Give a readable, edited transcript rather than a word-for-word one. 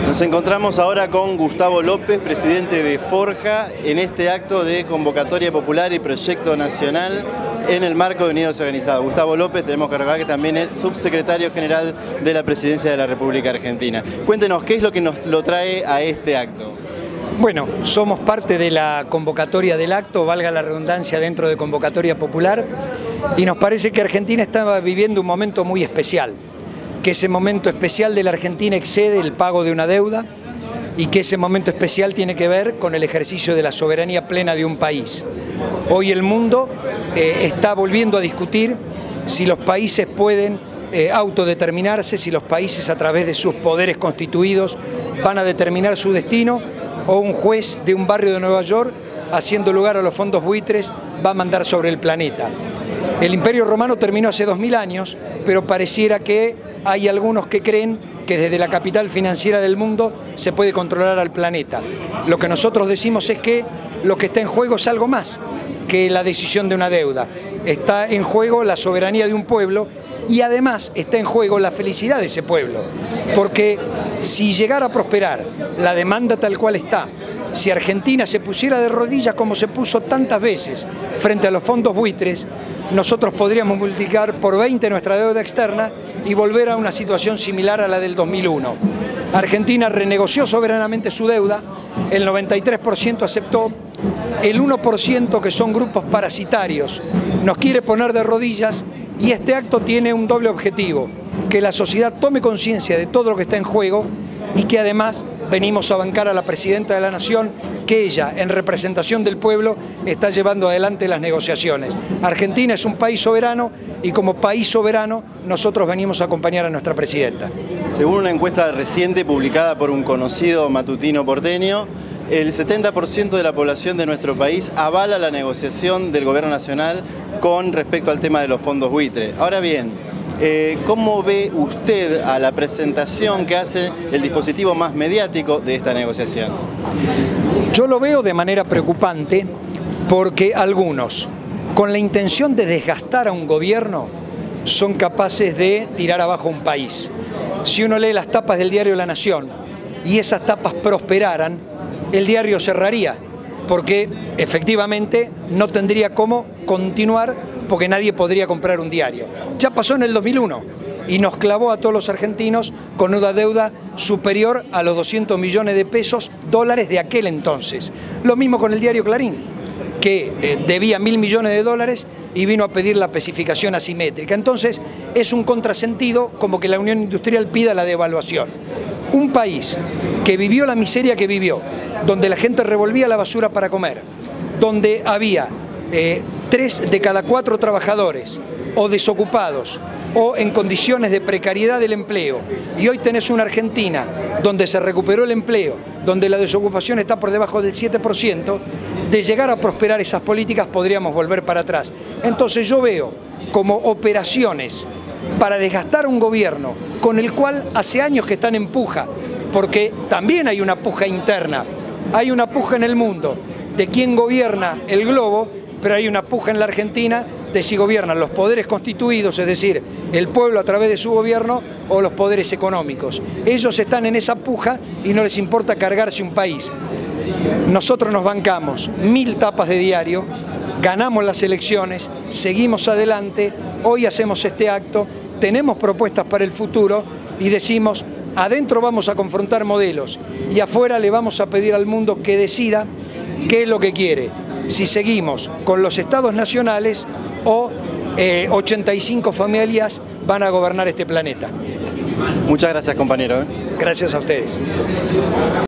Nos encontramos ahora con Gustavo López, presidente de Forja, en este acto de convocatoria popular y proyecto nacional en el marco de Unidos Organizados. Gustavo López, tenemos que recordar que también es subsecretario general de la Presidencia de la República Argentina. Cuéntenos, ¿qué es lo que nos lo trae a este acto? Bueno, somos parte de la convocatoria del acto, valga la redundancia, dentro de convocatoria popular, y nos parece que Argentina estaba viviendo un momento muy especial, que ese momento especial de la Argentina excede el pago de una deuda y que ese momento especial tiene que ver con el ejercicio de la soberanía plena de un país. Hoy el mundo está volviendo a discutir si los países pueden autodeterminarse, si los países a través de sus poderes constituidos van a determinar su destino, o un juez de un barrio de Nueva York, haciendo lugar a los fondos buitres, va a mandar sobre el planeta. El Imperio Romano terminó hace 2000 años, pero pareciera que hay algunos que creen que desde la capital financiera del mundo se puede controlar al planeta. Lo que nosotros decimos es que lo que está en juego es algo más que la decisión de una deuda. Está en juego la soberanía de un pueblo y además está en juego la felicidad de ese pueblo. Porque si llegara a prosperar la demanda tal cual está, si Argentina se pusiera de rodillas como se puso tantas veces frente a los fondos buitres, nosotros podríamos multiplicar por 20 nuestra deuda externa y volver a una situación similar a la del 2001. Argentina renegoció soberanamente su deuda, el 93% aceptó, el 1% que son grupos parasitarios nos quiere poner de rodillas, y este acto tiene un doble objetivo: que la sociedad tome conciencia de todo lo que está en juego y que además venimos a bancar a la Presidenta de la Nación, que ella, en representación del pueblo, está llevando adelante las negociaciones. Argentina es un país soberano y como país soberano nosotros venimos a acompañar a nuestra Presidenta. Según una encuesta reciente publicada por un conocido matutino porteño, el 70% de la población de nuestro país avala la negociación del Gobierno Nacional con respecto al tema de los fondos buitre. Ahora bien, ¿cómo ve usted a la presentación que hace el dispositivo más mediático de esta negociación? Yo lo veo de manera preocupante porque algunos, con la intención de desgastar a un gobierno, son capaces de tirar abajo un país. Si uno lee las tapas del diario La Nación y esas tapas prosperaran, el diario cerraría, porque efectivamente no tendría cómo continuar, porque nadie podría comprar un diario. Ya pasó en el 2001 y nos clavó a todos los argentinos con una deuda superior a los 200 millones de pesos, dólares de aquel entonces. Lo mismo con el diario Clarín, que debía 1.000 millones de dólares y vino a pedir la especificación asimétrica. Entonces es un contrasentido, como que la Unión Industrial pida la devaluación. Un país que vivió la miseria que vivió, donde la gente revolvía la basura para comer, donde había 3 de cada 4 trabajadores o desocupados o en condiciones de precariedad del empleo, y hoy tenés una Argentina donde se recuperó el empleo, donde la desocupación está por debajo del 7%, de llegar a prosperar esas políticas podríamos volver para atrás. Entonces yo veo como operaciones para desgastar un gobierno con el cual hace años que están en puja, porque también hay una puja interna, hay una puja en el mundo de quién gobierna el globo, pero hay una puja en la Argentina de si gobiernan los poderes constituidos, es decir, el pueblo a través de su gobierno, o los poderes económicos. Ellos están en esa puja y no les importa cargarse un país. Nosotros nos bancamos 1000 tapas de diario, ganamos las elecciones, seguimos adelante, hoy hacemos este acto, tenemos propuestas para el futuro y decimos: adentro vamos a confrontar modelos y afuera le vamos a pedir al mundo que decida qué es lo que quiere, si seguimos con los estados nacionales o 85 familias van a gobernar este planeta. Muchas gracias, compañero. Gracias a ustedes.